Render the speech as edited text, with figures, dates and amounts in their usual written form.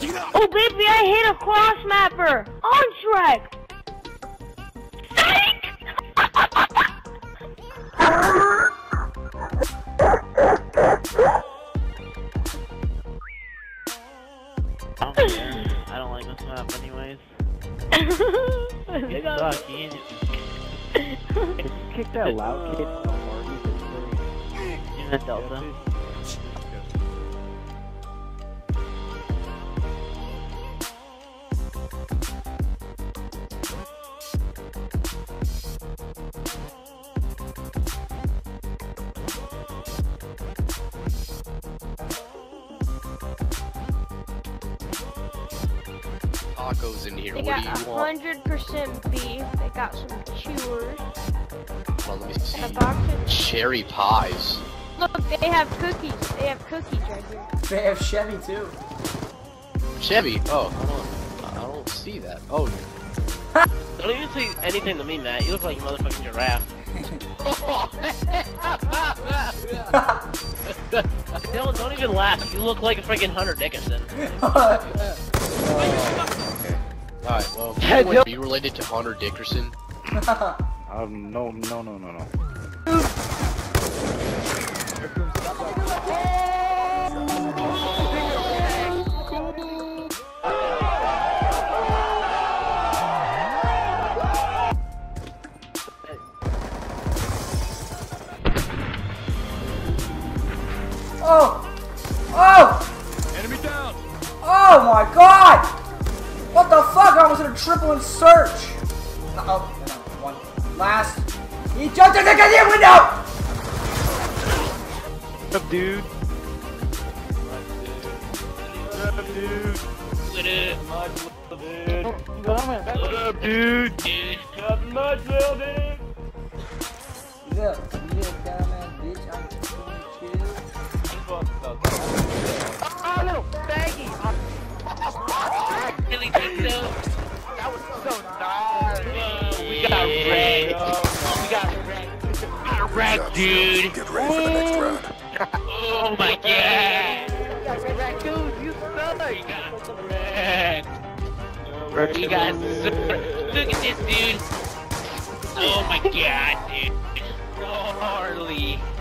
Oh baby, I hit a cross mapper on Shrek. Psych! I don't like this map anyways. It sucks. Kick that loud kid so hard. In the Delta. Tacos in here. They What got do you want? 100% beef. They got some chewers. Well, let me see. And a box of... Cherry pies. Look, they have cookies. They have cookies right here. They have Chevy too. Chevy. Oh, hold on. I don't see that. Oh. Don't even say anything to me, Matt. You look like a motherfucking giraffe. Dylan, don't even laugh. You look like a freaking Hunter Dickinson. Okay. Alright, well, can anyone be related to Hunter Dickerson? No. Oh! Oh! Enemy down! Oh my god! What the fuck? I was in a triple and search! Oh, no, one. Last. He jumped in the goddamn window! What's up, dude? What up, dude? What up, dude? Nothing much, little dude. Look, you little dumbass bitch, I'm just gonna chill. Oh, little baggy! Really good, though. That was so nice. We got wrecked. We got wrecked. Wrecked, dude. Get ready for the next round. Oh my god. Raccoon, you suck. We got wrecked. We got look at this, dude. Oh my god, dude. So hardly.